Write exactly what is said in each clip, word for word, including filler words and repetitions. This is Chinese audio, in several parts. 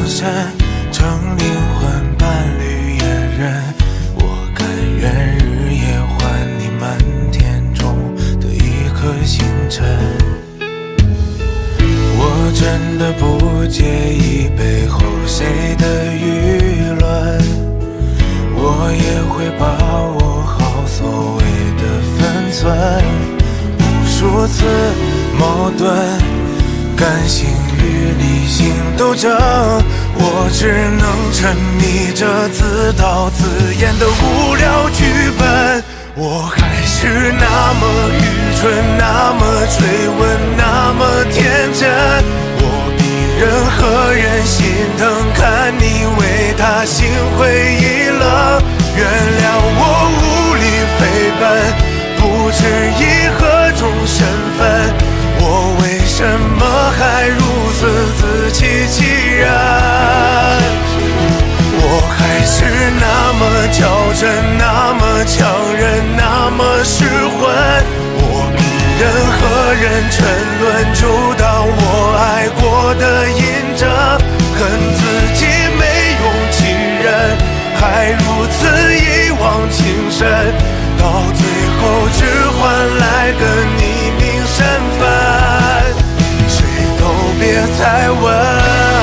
身，成灵魂伴侣野人。我甘愿日夜还你满天中的一颗星辰。我真的不介意背后谁的舆论，我也会把握好所谓的分寸。无数次矛盾，感性与理性斗争，我只能沉迷着自导自演的无聊剧本。我还是那么愚蠢，那么追问，那么天真。我比任何人心疼，看你为他心灰意冷。原谅我无力飞奔，不知以何种身份，我为什么还如此自欺欺人？我还是那么较真，那么强忍，那么失魂。我比任何人沉沦，就当我爱过的印证。恨自己没勇气忍，还如此一往情深，到最后只换来个匿名身份，谁都别再问。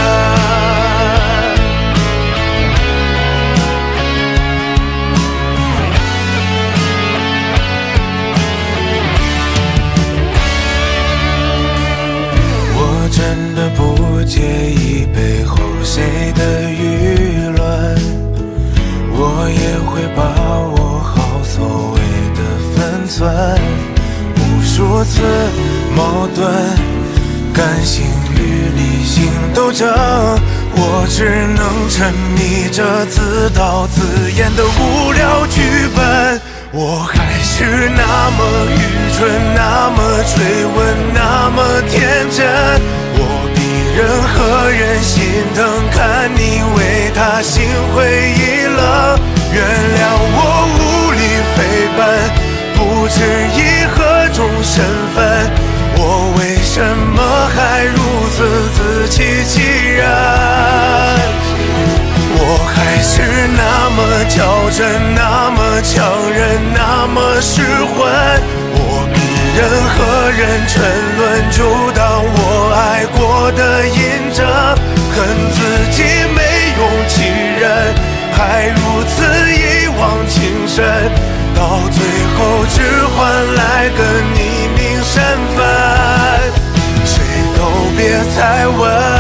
我真的不介意背后谁的舆论，我也会把握好所谓的分寸。无数次矛盾，感性与理性斗争，我只能沉迷着自导自演的无聊剧本。我还是那么愚蠢，那么追问，那么天真。我比任何人心疼，看你为他心灰意冷。原谅我无力飞奔，不知以何种身份，我为什么还如此自欺欺人？我还是那么较真，那么强忍，那么失魂。我比任何人沉沦，就当我爱过的印证。恨自己没勇气忍，还如此一往情深，到最后只换来个匿名身份，谁都别再问。